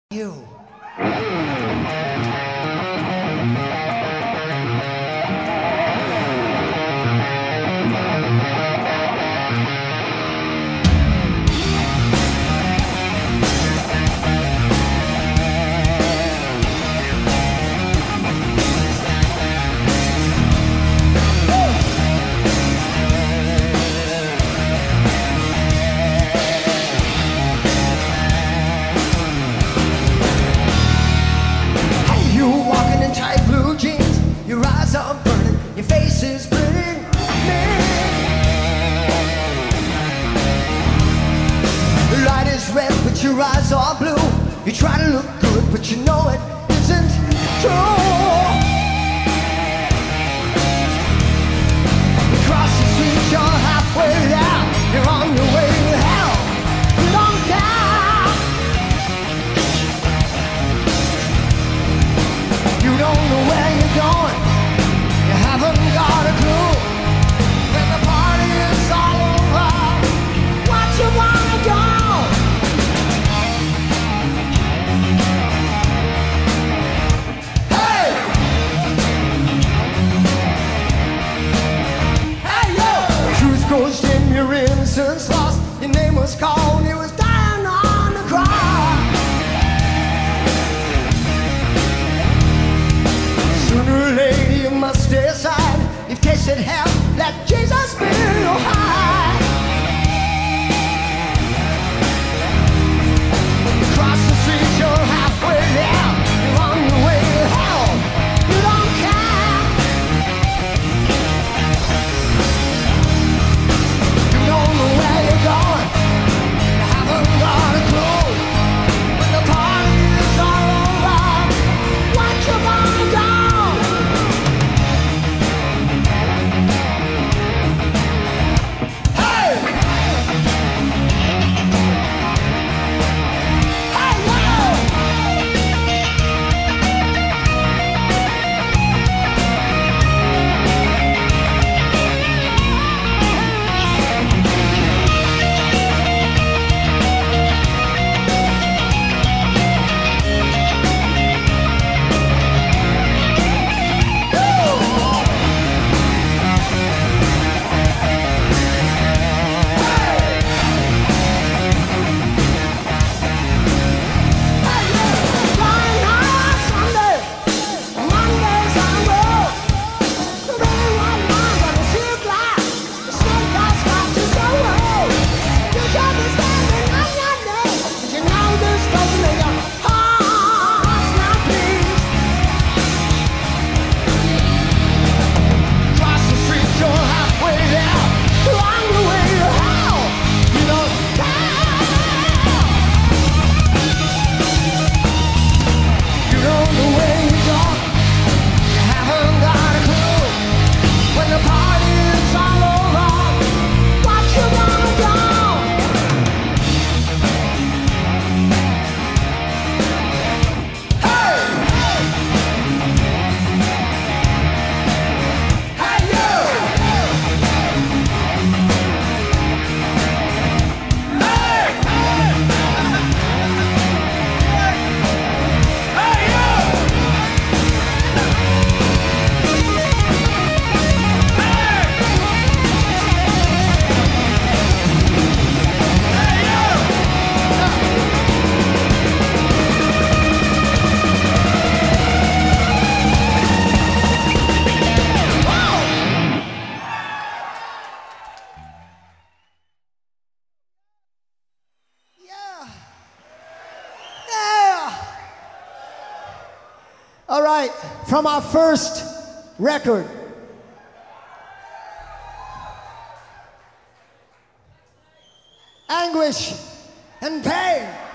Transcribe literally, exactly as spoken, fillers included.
You. Your eyes are burning, your face is burning me. The light is red, but your eyes are blue. You try to look good, but you know it isn't true. You cross the street, you're halfway there. You're on your way to hell. You don't care. You don't know where you're going. Haven't got a clue. When the party is all over, what you wanna go? Hey! Hey yo! The truth goes dim, your innocence lost. Your name was called, you was dying on the cross. Sooner or later you must decide. You've tasted hell, let Jesus be your high. Across the street, you're halfway there. You're on your way to hell. You don't care. You don't know where you're going. You haven't got a clue. When the party is all over, what you wanna go? All right, from our first record, Anguish and Pain.